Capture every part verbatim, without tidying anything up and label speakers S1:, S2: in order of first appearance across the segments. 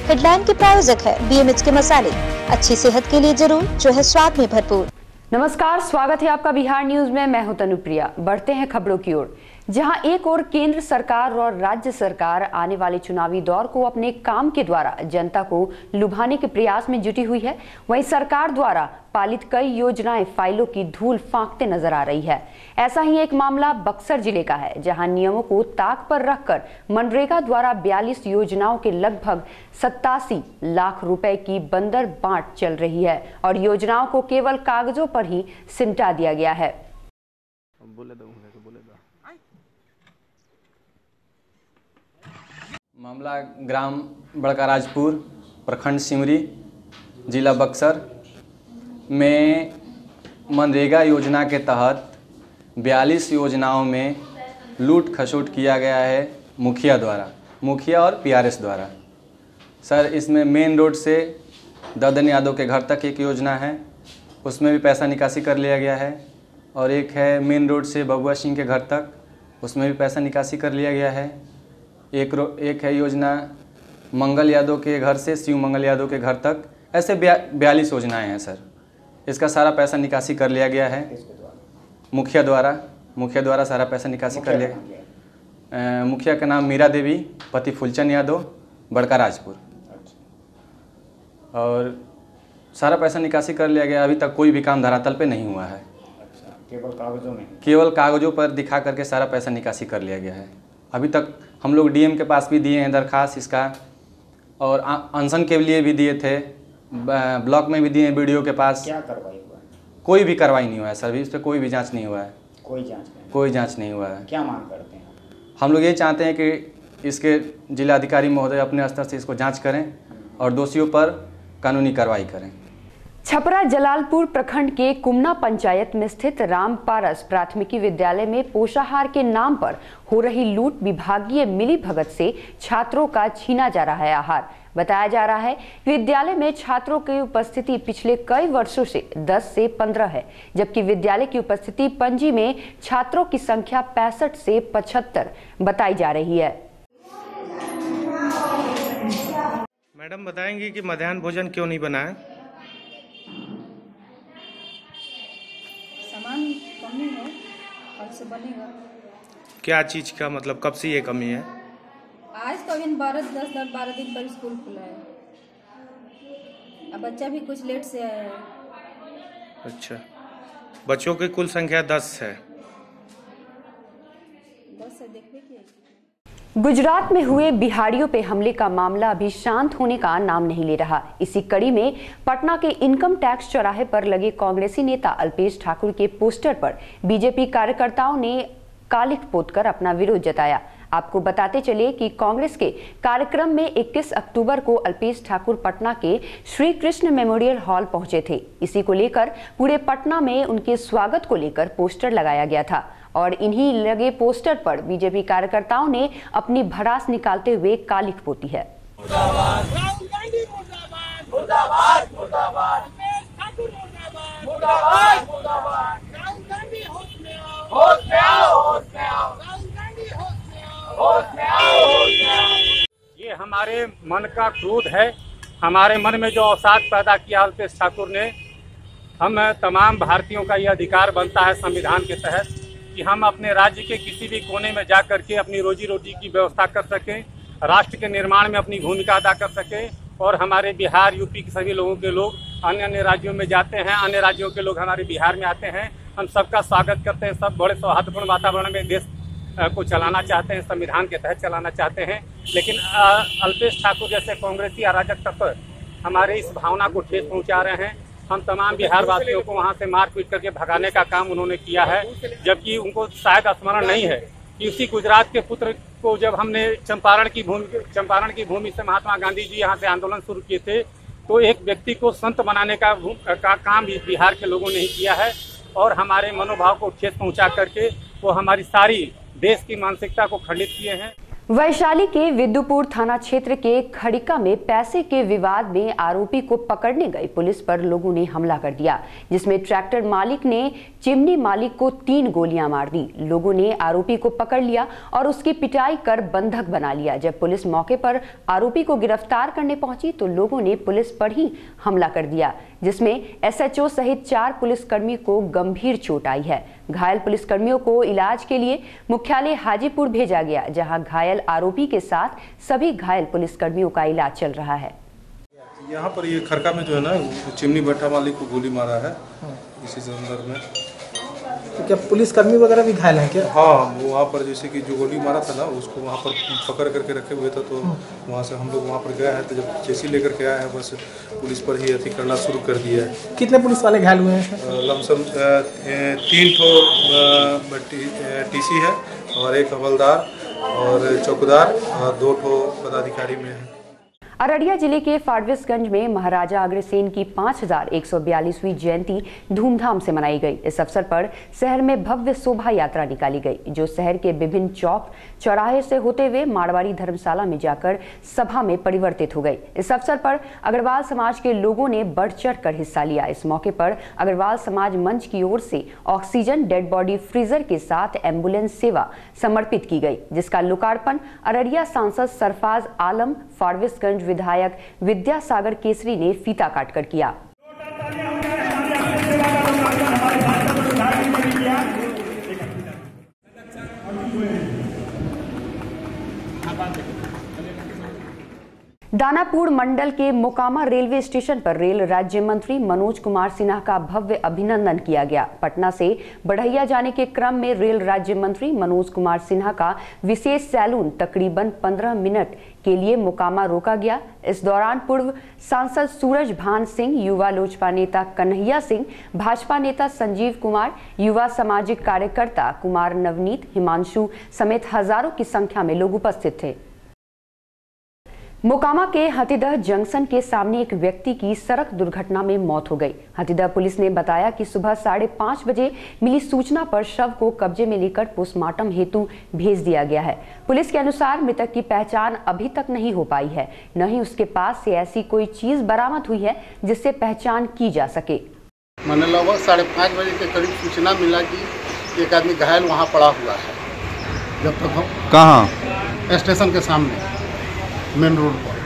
S1: Headline के प्रायोजक है बीएमएच के मसाले, अच्छी सेहत के लिए जरूर, जो है स्वाद में भरपूर।
S2: नमस्कार, स्वागत है आपका बिहार न्यूज में। मैं हूं तनुप्रिया। बढ़ते हैं खबरों की ओर, जहां एक और केंद्र सरकार और राज्य सरकार आने वाले चुनावी दौर को अपने काम के द्वारा जनता को लुभाने के प्रयास में जुटी हुई है, वहीं सरकार द्वारा पालित कई योजनाएं फाइलों की धूल फांकते नजर आ रही है। ऐसा ही एक मामला बक्सर जिले का है, जहां नियमों को ताक पर रखकर मनरेगा द्वारा बयालीस योजनाओं के लगभग सत्तासी लाख रुपए की बंदर बांट चल रही है और योजनाओं को केवल कागजों पर ही सिमटा दिया गया है।
S3: बोले दो, बोले दो।
S4: मामला ग्राम बड़काराजपुर, प्रखंड सिमरी, जिला बक्सर में मनरेगा योजना के तहत बयालीस योजनाओं में लूट खसोट किया गया है मुखिया द्वारा, मुखिया और पीआरएस द्वारा। सर, इसमें मेन रोड से ददन यादव के घर तक एक योजना है, उसमें भी पैसा निकासी कर लिया गया है, और एक है मेन रोड से बबुआ सिंह के घर तक, उसमें भी पैसा निकासी कर लिया गया है। एक रो एक है योजना मंगल यादव के घर से शिव मंगल यादव के घर तक। ऐसे बयालीस योजनाएं हैं सर। इसका सारा पैसा निकासी कर लिया गया है मुखिया द्वारा मुखिया द्वारा सारा पैसा निकासी कर लिया गया। मुखिया का नाम मीरा देवी, पति फुलचंद यादव, बड़काराजपुर, और सारा पैसा निकासी कर लिया गया। अभी तक कोई भी काम धरातल पे नहीं हुआ है।
S3: अच्छा, केवल कागजों में
S4: केवल कागजों पर दिखा करके सारा पैसा निकासी कर लिया गया है। अभी तक हम लोग डीएम के पास भी दिए हैं दरखास्त इसका, और अनशन के लिए भी दिए थे, ब्लॉक में भी दिए हैं, बीडीओ के पास।
S3: क्या कार्रवाई हुआ है?
S4: कोई भी कार्रवाई नहीं हुआ है सर। इस पर कोई भी जांच नहीं हुआ है।
S3: कोई जांच नहीं
S4: कोई जांच नहीं हुआ है।
S3: क्या मांग करते हैं?
S4: हम लोग ये चाहते हैं कि इसके जिलाधिकारी महोदय अपने स्तर से इसको जाँच करें और दोषियों पर कानूनी कार्रवाई करें।
S2: छपरा जलालपुर प्रखंड के कुमना पंचायत में स्थित राम पारस प्राथमिकी विद्यालय में पोषाहार के नाम पर हो रही लूट, विभागीय मिली भगत से छात्रों का छीना जा रहा है आहार। बताया जा रहा है कि विद्यालय में छात्रों की उपस्थिति पिछले कई वर्षों से दस से पंद्रह है, जबकि विद्यालय की उपस्थिति पंजी में छात्रों की संख्या पैंसठ से पचहत्तर बताई जा रही है।
S5: मैडम बताएंगी कि मध्याह्न भोजन क्यों नहीं बना है?
S6: सामान कमी है, कब से बनेगा?
S5: क्या चीज का, मतलब कब से ये कमी है?
S6: आज तो अभी बारह दस दस बारह दिन पर स्कूल खुला है, अब बच्चा भी कुछ लेट से आया है।
S5: अच्छा, बच्चों की कुल संख्या दस है।
S6: दस है, देखिए कि
S2: गुजरात में हुए बिहारियों पे हमले का मामला अभी शांत होने का नाम नहीं ले रहा। इसी कड़ी में पटना के इनकम टैक्स चौराहे पर लगे कांग्रेसी नेता अल्पेश ठाकुर के पोस्टर पर बीजेपी कार्यकर्ताओं ने कालिख पोतकर अपना विरोध जताया। आपको बताते चले कि कांग्रेस के कार्यक्रम में इक्कीस अक्टूबर को अल्पेश ठाकुर पटना के श्री कृष्ण मेमोरियल हॉल पहुंचे थे। इसी को लेकर पूरे पटना में उनके स्वागत को लेकर पोस्टर लगाया गया था और इन्हीं लगे पोस्टर पर बीजेपी कार्यकर्ताओं ने अपनी भड़ास निकालते हुए कालिख पोती है।
S7: ये हमारे मन का क्रोध है, हमारे मन में जो अवसाद पैदा किया अल्पेश ठाकुर ने। हम तमाम भारतीयों का यह अधिकार बनता है संविधान के तहत कि हम अपने राज्य के किसी भी कोने में जा करके अपनी रोजी रोटी की व्यवस्था कर सकें, राष्ट्र के निर्माण में अपनी भूमिका अदा कर सकें। और हमारे बिहार, यूपी के सभी लोगों के लोग अन्य अन्य राज्यों में जाते हैं, अन्य राज्यों के लोग हमारे बिहार में आते हैं। हम सबका स्वागत करते हैं। सब बड़े सौहार्दपूर्ण वातावरण में देश को चलाना चाहते हैं, संविधान के तहत चलाना चाहते हैं। लेकिन अल्पेश ठाकुर जैसे कांग्रेसी अराजक तत्व हमारे इस भावना को ठेस पहुँचा रहे हैं। हम तमाम बिहार वासियों को वहाँ से मार पीट करके भगाने का काम उन्होंने किया है, जबकि उनको शायद स्मरण नहीं है कि उसी गुजरात के पुत्र को जब हमने चंपारण की भूमि चंपारण की भूमि से महात्मा गांधी जी यहाँ से आंदोलन शुरू किए थे, तो एक व्यक्ति को संत बनाने का, का काम बिहार के लोगों ने ही किया है। और हमारे मनोभाव को ठेस पहुँचा करके वो हमारी सारी देश की मानसिकता को खंडित किए हैं।
S2: वैशाली के विद्युपुर थाना क्षेत्र के खड़िका में पैसे के विवाद में आरोपी को पकड़ने गई पुलिस पर लोगों ने हमला कर दिया, जिसमें ट्रैक्टर मालिक ने चिमनी मालिक को तीन गोलियां मार दी। लोगों ने आरोपी को पकड़ लिया और उसकी पिटाई कर बंधक बना लिया। जब पुलिस मौके पर आरोपी को गिरफ्तार करने पहुंची तो लोगों ने पुलिस पर ही हमला कर दिया, जिसमें एसएचओ सहित चार पुलिसकर्मी को गंभीर चोट आई है। घायल पुलिसकर्मियों को इलाज के लिए मुख्यालय हाजीपुर भेजा गया, जहां घायल आरोपी के साथ सभी घायल पुलिसकर्मियों का इलाज चल रहा है।
S8: यहाँ पर ये खरका में जो है ना, चिमनी भट्टा मालिक को गोली मारा है इसी संदर्भ में।
S9: तो क्या पुलिसकर्मी वगैरह भी घायल हैं क्या?
S8: हाँ, वो वहाँ पर जैसे कि जो गोली मारा था ना, उसको वहाँ पर पकड़ करके रखे हुए थे, तो वहाँ से हम लोग वहाँ पर गए हैं, तो जब चेसी लेकर के आए हैं, बस पुलिस पर ही अति करना शुरू कर दिया है।
S9: कितने पुलिस वाले घायल हुए हैं?
S8: लमसम तीन ठो टीसी है और एक हवलदार और चौकीदार और दो ठो पदाधिकारी में है।
S2: अररिया जिले के फारबिसगंज में महाराजा अग्रसेन की पाँच हजार एक सौ बयालीसवीं जयंती धूमधाम से मनाई गई। इस अवसर पर शहर में भव्य शोभा यात्रा निकाली गई, जो शहर के विभिन्न चौक चौराहे से होते हुए मारवाड़ी धर्मशाला में जाकर सभा में परिवर्तित हो गई। इस अवसर पर अग्रवाल समाज के लोगों ने बढ़ चढ़ कर हिस्सा लिया। इस मौके पर अग्रवाल समाज मंच की ओर से ऑक्सीजन डेड बॉडी फ्रीजर के साथ एम्बुलेंस सेवा समर्पित की गई, जिसका लोकार्पण अररिया सांसद सरफराज आलम, फारबिसगंज विधायक विद्यासागर केसरी ने फीता काटकर किया। दानापुर मंडल के मोकामा रेलवे स्टेशन पर रेल राज्य मंत्री मनोज कुमार सिन्हा का भव्य अभिनंदन किया गया। पटना से बढ़ैया जाने के क्रम में रेल राज्य मंत्री मनोज कुमार सिन्हा का विशेष सैलून तकरीबन पंद्रह मिनट के लिए मोकामा रोका गया। इस दौरान पूर्व सांसद सूरज भान सिंह, युवा लोजपा नेता कन्हैया सिंह, भाजपा नेता संजीव कुमार, युवा सामाजिक कार्यकर्ता कुमार नवनीत, हिमांशु समेत हजारों की संख्या में लोग उपस्थित थे। मोकामा के हथीदह जंक्शन के सामने एक व्यक्ति की सड़क दुर्घटना में मौत हो गई। हथीदह पुलिस ने बताया कि सुबह साढ़े पाँच बजे मिली सूचना पर शव को कब्जे में लेकर पोस्टमार्टम हेतु भेज दिया गया है। पुलिस के अनुसार मृतक की पहचान अभी तक नहीं हो पाई है, न ही उसके पास से ऐसी कोई चीज बरामद हुई है जिससे पहचान की जा सके।
S10: मैंने लगभग साढ़े पाँच बजे के करीब सूचना मिला कि एक आदमी घायल वहाँ पड़ा हुआ है। जब तक हम
S11: कहाँ?
S10: स्टेशन के सामने मेन रोड पर।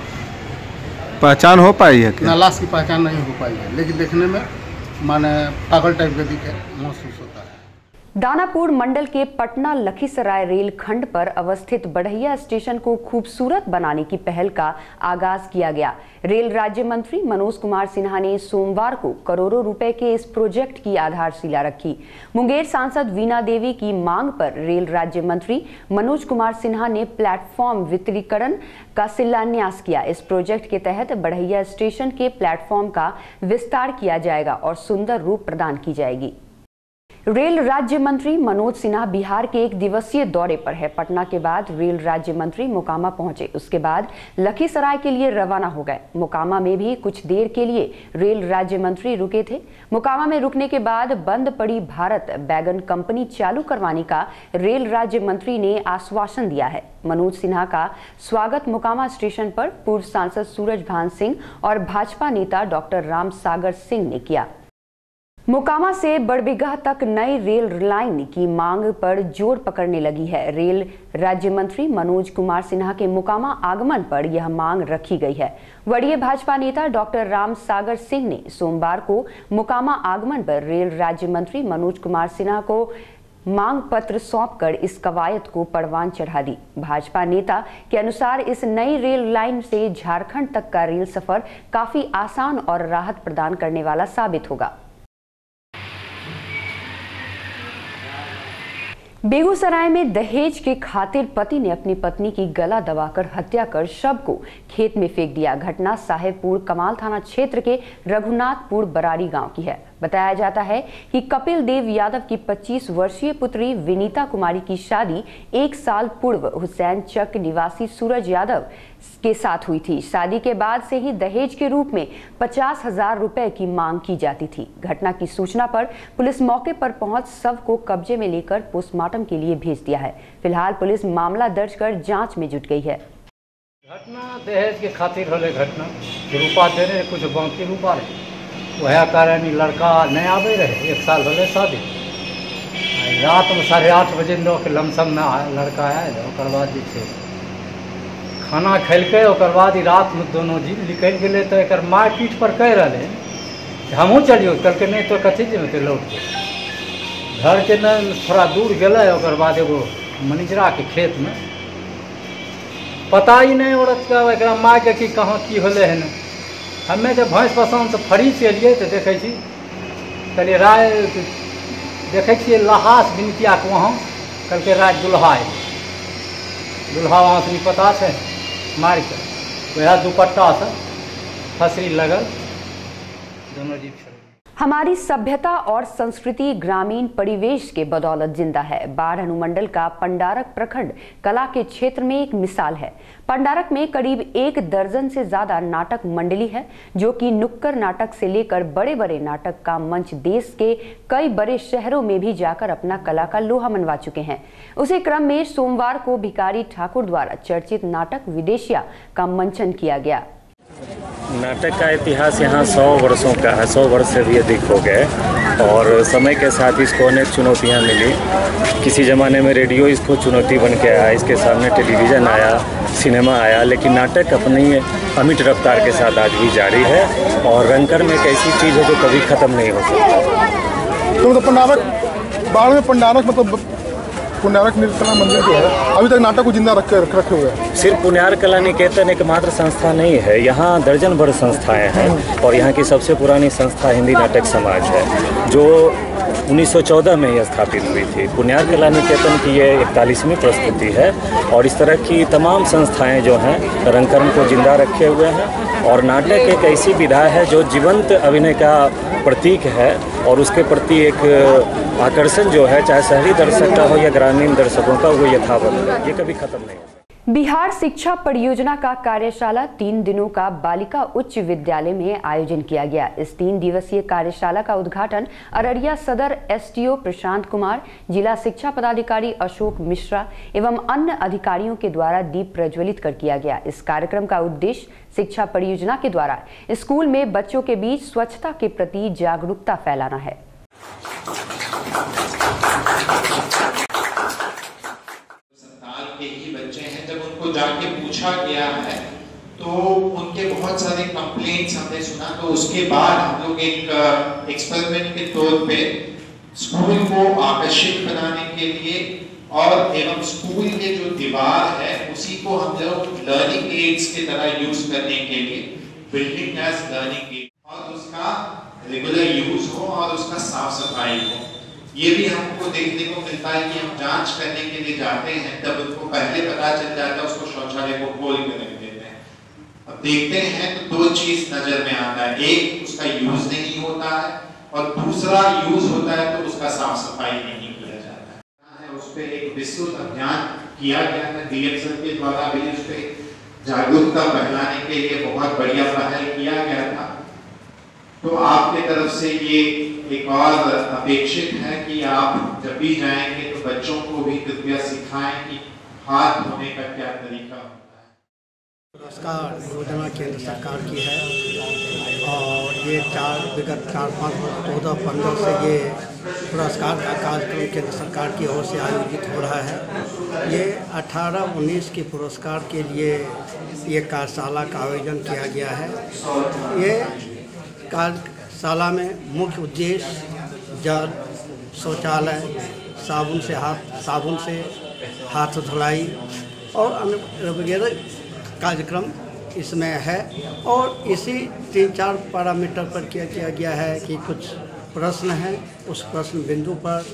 S11: पहचान हो पाई है क्या?
S10: लाश की पहचान नहीं हो पाई है, लेकिन देखने में माने पागल टाइप के दिखे महसूस होता है।
S2: दानापुर मंडल के पटना लखीसराय रेल खंड पर अवस्थित बढ़ैया स्टेशन को खूबसूरत बनाने की पहल का आगाज किया गया। रेल राज्य मंत्री मनोज कुमार सिन्हा ने सोमवार को करोड़ों रुपए के इस प्रोजेक्ट की आधारशिला रखी। मुंगेर सांसद वीणा देवी की मांग पर रेल राज्य मंत्री मनोज कुमार सिन्हा ने प्लेटफॉर्म वितरीकरण का शिलान्यास किया। इस प्रोजेक्ट के तहत बढ़ैया स्टेशन के प्लेटफॉर्म का विस्तार किया जाएगा और सुंदर रूप प्रदान की जाएगी। रेल राज्य मंत्री मनोज सिन्हा बिहार के एक दिवसीय दौरे पर है। पटना के बाद रेल राज्य मंत्री मोकामा पहुंचे, उसके बाद लखीसराय के लिए रवाना हो गए। मोकामा में भी कुछ देर के लिए रेल राज्य मंत्री रुके थे। मोकामा में रुकने के बाद बंद पड़ी भारत बैगन कंपनी चालू करवाने का रेल राज्य मंत्री ने आश्वासन दिया है। मनोज सिन्हा का स्वागत मोकामा स्टेशन पर पूर्व सांसद सूरज भान सिंह और भाजपा नेता डॉक्टर राम सागर सिंह ने किया। मोकामा से बड़बिगहा तक नई रेल लाइन की मांग पर जोर पकड़ने लगी है। रेल राज्य मंत्री मनोज कुमार सिन्हा के मोकामा आगमन पर यह मांग रखी गई है। वरीय भाजपा नेता डॉक्टर राम सागर सिंह ने सोमवार को मोकामा आगमन पर रेल राज्य मंत्री मनोज कुमार सिन्हा को मांग पत्र सौंपकर इस कवायद को परवान चढ़ा दी। भाजपा नेता के अनुसार इस नई रेल लाइन से झारखंड तक का रेल सफर काफी आसान और राहत प्रदान करने वाला साबित होगा। बेगूसराय में दहेज के खातिर पति ने अपनी पत्नी की गला दबाकर हत्या कर शव को खेत में फेंक दिया। घटना साहेबपुर कमाल थाना क्षेत्र के रघुनाथपुर बरारी गांव की है। बताया जाता है कि कपिल देव यादव की पच्चीस वर्षीय पुत्री विनीता कुमारी की शादी एक साल पूर्व हुसैन चक निवासी सूरज यादव के साथ हुई थी। शादी के बाद से ही दहेज के रूप में पचास हजार रुपए की मांग की जाती थी। घटना की सूचना पर पुलिस मौके पर पहुंच शव को कब्जे में लेकर पोस्टमार्टम के लिए भेज दिया है। फिलहाल पुलिस मामला दर्ज कर जांच में जुट गई है।
S12: घटना दहेज के खातिर होले घटना रूपा दे रहे कुछ बाकी रूपा रहे वह कारण लड़का नहीं आवे रहे। एक साल होले शादी रात में साढ़े आठ बजे लोग लमसम में लड़का आयल और बाद जे छै खाना खेलकै और बाद रात में दोनों जी निकल गए। तो एक मार पीठ पर कह रहे हमहूँ चलियो कहल नहीं तो कथी जे लौट गए घर के न थोड़ा दूर गए और बाद एगो मनिजरा के खेत में पता ही नहीं औरत का एक माँ के कि कहाँ की होले है न। हमें जब भैंस पसंद से फरी से एलिए तो देखे कहलिए राय देखे छे लहास बिनतिया के वहाँ कल के रात दुल्हा है दुल्हा वहाँ से पता है मार के वह दुपट्टा से फसरी लगल दोनों जीव।
S2: हमारी सभ्यता और संस्कृति ग्रामीण परिवेश के बदौलत जिंदा है। बाढ़ अनुमंडल का पंडारक प्रखंड कला के क्षेत्र में एक मिसाल है। पंडारक में करीब एक दर्जन से ज्यादा नाटक मंडली है जो कि नुक्कड़ नाटक से लेकर बड़े बड़े नाटक का मंच देश के कई बड़े शहरों में भी जाकर अपना कला का लोहा मनवा चुके हैं। उसी क्रम में सोमवार को भिखारी ठाकुर द्वारा चर्चित नाटक विदेशिया का मंचन किया गया।
S13: नाटक का इतिहास यहाँ सौ वर्षों का है, सौ वर्ष से भी अधिक हो गए और समय के साथ इसको अनेक चुनौतियाँ मिली। किसी ज़माने में रेडियो इसको चुनौती बन के आया, इसके सामने टेलीविज़न आया, सिनेमा आया, लेकिन नाटक अपनी अमिट रफ्तार के साथ आज भी जारी है और रंगकर में एक ऐसी चीज़ है जो कभी ख़त्म नहीं हो सकती।
S14: तो पंडारक बाढ़ में पंडारक मतलब पुण्यारक कला मंदिर जो है अभी तक नाटक को जिंदा रख रख रखे हुए हैं।
S13: सिर्फ पुण्यार कला निकेतन एकमात्र संस्था नहीं है, यहाँ दर्जन भर संस्थाएं हैं और यहाँ की सबसे पुरानी संस्था हिंदी नाटक समाज है जो उन्नीस सौ चौदह में ही स्थापित हुई थी। पुण्यार कला निकेतन की ये इकतालीसवीं प्रस्तुति है और इस तरह की तमाम संस्थाएं जो हैं रंगकर्म को जिंदा रखे हुए हैं और नाटक एक ऐसी विधा है जो जीवंत अभिनय का प्रतीक है और उसके प्रति एक आकर्षण जो है चाहे शहरी दर्शक का हो या ग्रामीण दर्शकों का वो यथावत है, ये कभी खत्म नहीं होगा।
S2: बिहार शिक्षा परियोजना का कार्यशाला तीन दिनों का बालिका उच्च विद्यालय में आयोजन किया गया। इस तीन दिवसीय कार्यशाला का उद्घाटन अररिया सदर एसडीओ प्रशांत कुमार, जिला शिक्षा पदाधिकारी अशोक मिश्रा एवं अन्य अधिकारियों के द्वारा दीप प्रज्वलित कर किया गया। इस कार्यक्रम का उद्देश्य शिक्षा परियोजना के द्वारा स्कूल में बच्चों के बीच स्वच्छता के प्रति जागरूकता फैलाना है।
S15: के ही बच्चे हैं, जब उनको जाके पूछा गया है तो उनके बहुत सारे कंप्लेंट्स हमने सुना, तो उसके बाद हम लोग एक एक्सपेरिमेंट के तौर पे स्कूल को आकर्षित बनाने के लिए और एवं स्कूल के जो दीवार है उसी को हम लोग लर्निंग एड्स की तरह यूज करने के लिए बिल्डिंग एज लर्निंग एड और उसका रेगुलर यूज हो और उसका साफ सफाई हो। ये भी हमको देखने को मिलता है कि हम जांच करने के लिए जाते हैं तब उनको पहले पता चल जाता है, उसको शौचालय को खोल कर रख देते हैं। अब देखते हैं तो दो चीज नजर में आता है, एक उसका यूज नहीं होता है और दूसरा यूज होता है तो उसका साफ सफाई नहीं किया जाता है। उस पर एक विस्तृत अभियान किया गया था, डीएम के द्वारा भी उस पर जागरूकता फैलाने के लिए बहुत बढ़िया पहल किया गया था। तो आपके तरफ से ये एक और अपेक्षित है कि आप जब भी जाएंगे तो बच्चों को भी कृपया सिखाएं कि हाथ धोने का क्या तरीका होता है।
S16: पुरस्कार योजना केंद्र सरकार की है और ये चार विगत चार पाँच चौदह पंद्रह से ये पुरस्कार का कार्यक्रम केंद्र सरकार की ओर से आयोजित हो रहा है। ये अठारह उन्नीस के पुरस्कार के लिए ये कार्यशाला का आयोजन किया गया है। ये कार्यशाला में मुख्य उद्देश्य जल, शौचालय, साबुन से हाथ साबुन से हाथ धुलाई और अन्य वगैरह कार्यक्रम इसमें है और इसी तीन चार पैरामीटर पर किया किया गया है कि कुछ प्रश्न हैं, उस प्रश्न बिंदु पर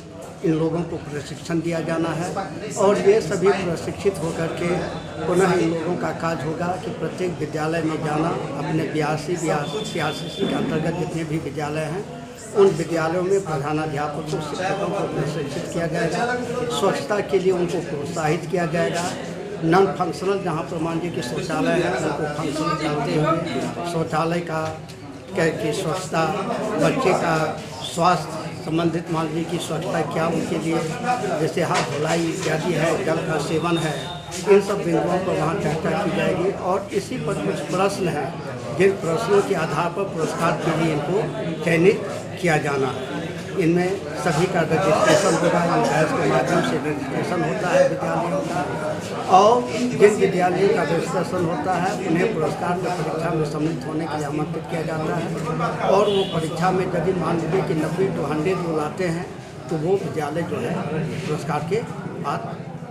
S16: इन लोगों को प्रशिक्षण दिया जाना है और ये सभी प्रशिक्षित होकर के पुनः इन लोगों का कार्य होगा कि प्रत्येक विद्यालय में जाना, अपने बयासी छियासी के अंतर्गत जितने भी विद्यालय हैं उन विद्यालयों में प्रधानाध्यापकों शिक्षकों को प्रशिक्षित किया जाएगा। स्वच्छता के लिए उनको प्रोत्साहित किया जाएगा। नॉन फंक्शनल जहाँ पर मान लीजिए कि शौचालय है उनको फंक्शनल करते हुए शौचालय का की स्वच्छता, बच्चे का स्वास्थ्य संबंधित मान लीजिए कि स्वच्छता क्या उनके लिए जैसे हाथ धुलाई इत्यादि है, जल का सेवन है, इन सब बिंदुओं पर वहाँ चर्चा की जाएगी और इसी पर कुछ प्रश्न हैं जिन प्रश्नों के आधार पर पुरस्कार के लिए इनको चयनित किया जाना है। इनमें सभी का रजिस्ट्रेशन होगा, इंटरेस्ट के माध्यम से रजिस्ट्रेशन होता है विद्यालयों का और जिन विद्यालयों का रजिस्ट्रेशन होता है उन्हें पुरस्कार में परीक्षा में सम्मिलित होने के लिए आमंत्रित किया जाता है और वो परीक्षा में यदि मान लीजिए कि नब्बे टू हंड्रेड जो लाते हैं तो वो विद्यालय जो है पुरस्कार के बाद।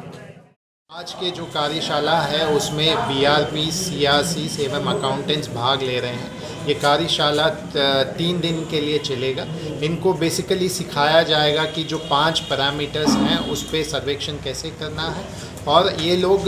S15: आज के जो कार्यशाला है उसमें B R P, C R C एवं अकाउंटेंट्स भाग ले रहे हैं। ये कार्यशाला तीन दिन के लिए चलेगा। इनको बेसिकली सिखाया जाएगा कि जो पांच पैरामीटर्स हैं उस पर सर्वेक्षण कैसे करना है और ये लोग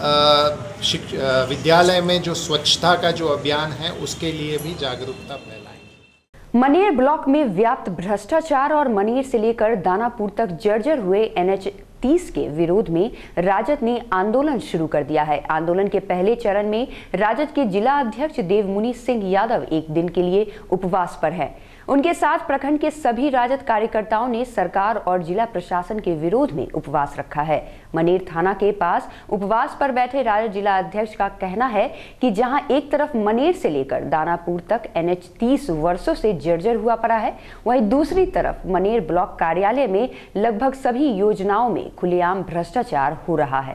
S15: विद्यालय में जो स्वच्छता का जो अभियान है उसके लिए भी जागरूकता फैलाएंगे।
S2: मनेर ब्लॉक में व्याप्त भ्रष्टाचार और मनेर से लेकर दानापुर तक जर्जर हुए एन एच तीस के विरोध में राजद ने आंदोलन शुरू कर दिया है। आंदोलन के पहले चरण में राजद के जिला अध्यक्ष देवमुनि सिंह यादव एक दिन के लिए उपवास पर है। उनके साथ प्रखंड के सभी राजद कार्यकर्ताओं ने सरकार और जिला प्रशासन के विरोध में उपवास रखा है। मनेर थाना के पास उपवास पर बैठे राजद जिला अध्यक्ष का कहना है कि जहां एक तरफ मनेर से लेकर दानापुर तक एन एच तीस वर्षों से जर्जर हुआ पड़ा है, वहीं दूसरी तरफ मनेर ब्लॉक कार्यालय में लगभग सभी योजनाओं में खुलेआम भ्रष्टाचार हो रहा है।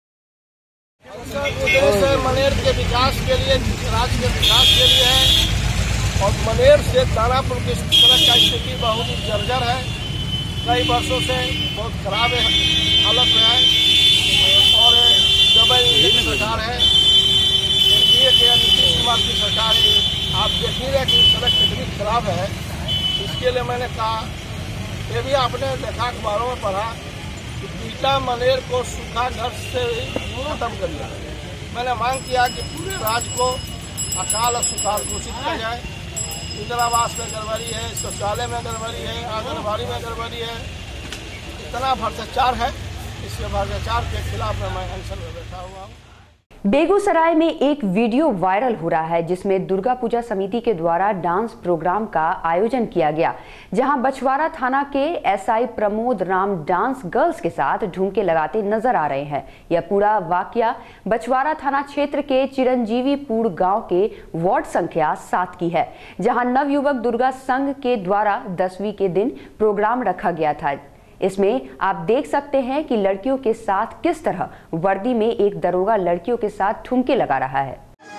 S17: मनेर के विकास के लिए, राज्य के विकास के लिए है और मनेर से दानापुर की सड़क का स्थिति बहुत ही जर्जर है। कई वर्षों से बहुत खराब है, हालत में है और जब ये सरकार है एनडीए के नीतीश कुमार की सरकार है, आप देख ही रहे कि सड़क कितनी खराब है। इसके लिए मैंने कहा, ये भी आपने देखा अखबारों में पढ़ा कि बीटा मनेर को सूखा घर से खत्म कर दिया। मैंने मांग किया कि पूरे राज्य को अकाल और सुखाड़ घोषित किया जाए। इंदिरावास में गड़बड़ी है, शौचालय में गड़बड़ी है, आंगनबाड़ी में गड़बड़ी है, इतना भ्रष्टाचार है। इसके भ्रष्टाचार के खिलाफ मैं अनशन में बैठा हुआ हूँ।
S2: बेगूसराय में एक वीडियो वायरल हो रहा है जिसमें दुर्गा पूजा समिति के द्वारा डांस प्रोग्राम का आयोजन किया गया, जहां बछवाड़ा थाना के SI Pramod Ram dance girls के साथ ठुमके लगाते नजर आ रहे हैं। यह पूरा वाकया बछवाड़ा थाना क्षेत्र के चिरंजीवीपुर गांव के वार्ड संख्या सात की है, जहां नवयुवक दुर्गा संघ के द्वारा दसवीं के दिन प्रोग्राम रखा गया था। इसमें आप देख सकते हैं कि लड़कियों के साथ किस तरह वर्दी में एक दरोगा लड़कियों के साथ ठुमके लगा रहा है।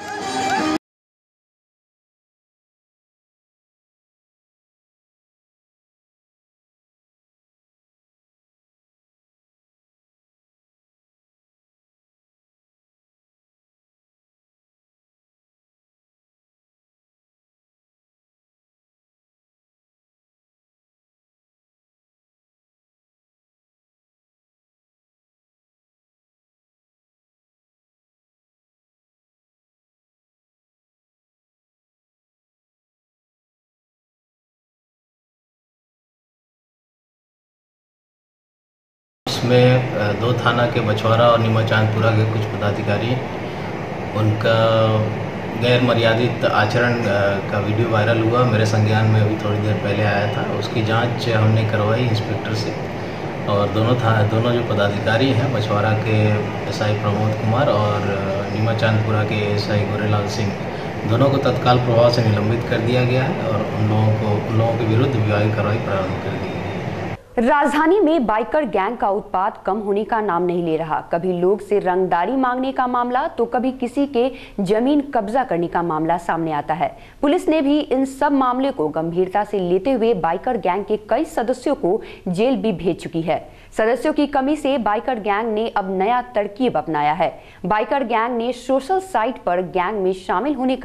S18: में दो थाना के बछवाड़ा और नीमाचांदपुरा के कुछ पदाधिकारी उनका गैर मर्यादित आचरण का वीडियो वायरल हुआ। मेरे संज्ञान में अभी थोड़ी देर पहले आया था। उसकी जांच हमने करवाई इंस्पेक्टर से और दोनों था दोनों जो पदाधिकारी हैं बछवाड़ा के एसआई प्रमोद कुमार और नीमाचांदपुरा के एसआई गोरेलाल सिंह, दोनों को तत्काल प्रभाव से निलंबित कर दिया गया है और उन लोगों को उन लोगों के विरुद्ध विभागीय कार्रवाई प्रारंभ कर दी गई है।
S2: राजधानी में बाइकर गैंग का उत्पात कम होने का नाम नहीं ले रहा। कभी लोग से रंगदारी मांगने का मामला तो कभी किसी के जमीन कब्जा करने का मामला सामने आता है। पुलिस ने भी इन सब मामले को गंभीरता से लेते हुए बाइकर गैंग के कई सदस्यों को जेल भी भेज चुकी है। सदस्यों की कमी से बाइकर गैंग ने अब नया तरकीब अपनाया है। बाइकर गैंग ने सोशल साइट पर गैंग में शामिल होने का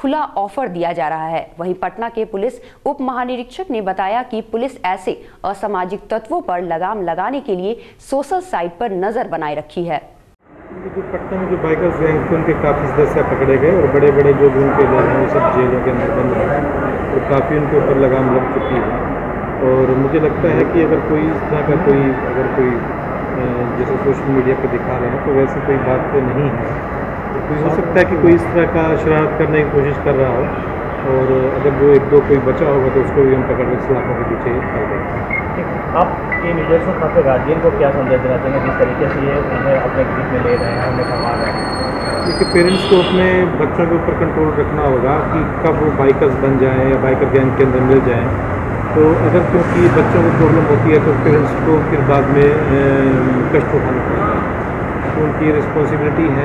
S2: खुला ऑफर दिया जा रहा है। वहीं पटना के पुलिस उप महानिरीक्षक ने बताया कि पुलिस ऐसे असामाजिक तत्वों पर लगाम लगाने के लिए सोशल साइट पर नजर बनाए रखी है।
S8: जो पटना में जो बाइकर्स गैंग थे उनके काफ़ी सदस्य पकड़े गए और बड़े बड़े जो उनके लोग हैं वो सब जेलों के अंदर बंद हैं और काफ़ी उनके ऊपर लगाम लग चुकी है। और मुझे लगता है कि अगर कोई इस तरह का कोई अगर कोई जैसे सोशल मीडिया पे दिखा रहे हैं तो वैसी कोई बात तो नहीं है। तो कोई हो सकता है कि कोई इस तरह का शरारत करने की कोशिश कर रहा हो और अगर वो एक दो कोई बचा होगा तो उसको भी हम पकड़ के सलाखों के पीछे कर देंगे।
S13: आप ये निर्देशों को अपने गार्जियन को क्या संदेश देना चाहेंगे जिस तरीके से ये उन्हें अपने ग्रिप में ले रहे हैं, उन्हें संभाल रहे हैं?
S8: देखिए, पेरेंट्स को अपने बच्चों के ऊपर कंट्रोल रखना होगा कि कब वो बाइकर्स बन जाएं या बाइकर गैंग के अंदर मिल जाएं। तो अगर क्योंकि बच्चों को प्रॉब्लम होती है तो पेरेंट्स को फिर बाद में कष्ट उठाना पड़ता है। तो उनकी रिस्पॉन्सिबिलिटी है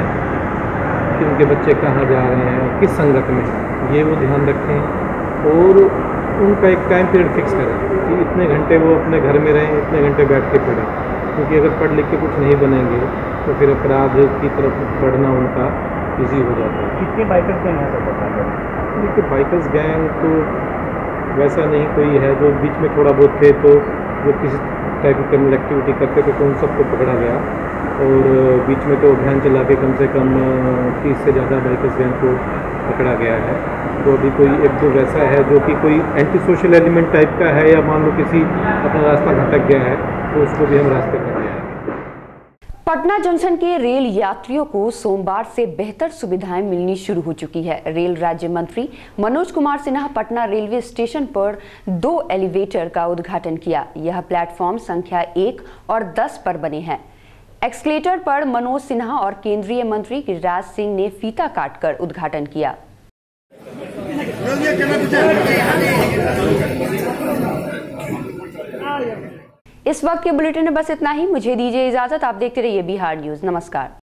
S8: कि उनके बच्चे कहाँ जा रहे हैं, किस संगत में, ये वो ध्यान रखें और उनका एक टाइम पीरियड फिक्स करें कि इतने घंटे वो अपने घर में रहें, इतने घंटे बैठ के पढ़ें। क्योंकि अगर पढ़ लिख के कुछ नहीं बनेंगे तो फिर अपराध की तरफ बढ़ना उनका ईजी हो जाता है।
S13: कितने बाइकर्स गैंग हैं सर?
S8: देखिए, बाइकर्स गैंग तो वैसा नहीं कोई है। जो बीच में थोड़ा बहुत थे तो जो किसी टाइप की क्रिमिनल एक्टिविटी करते थे तो उन सबको पकड़ा गया और बीच में तो अभियान चला के कम से कम तीस से ज़्यादा बाइकर्स गैंग को पकड़ा गया है। तो अभी कोई एक दो वैसा है जो कि कोई एंटी सोशल एलिमेंट टाइप का है या मान लो किसी अपना रास्ता भटक गया है तो उसको भी हम रास्ते पर ले आएंगे।
S2: पटना जंक्शन के रेल यात्रियों को सोमवार से बेहतर सुविधाएं मिलनी शुरू हो चुकी है। रेल राज्य मंत्री मनोज कुमार सिन्हा पटना रेलवे स्टेशन पर दो एलिवेटर का उद्घाटन किया। यह प्लेटफॉर्म संख्या एक और दस पर बने हैं। एक्सलेटर पर मनोज सिन्हा और केंद्रीय मंत्री गिरिराज सिंह ने फीता काटकर उद्घाटन किया। इस वक्त के बुलेटिन में बस इतना ही। मुझे दीजिए इजाजत। आप देखते रहिए बिहार न्यूज। नमस्कार।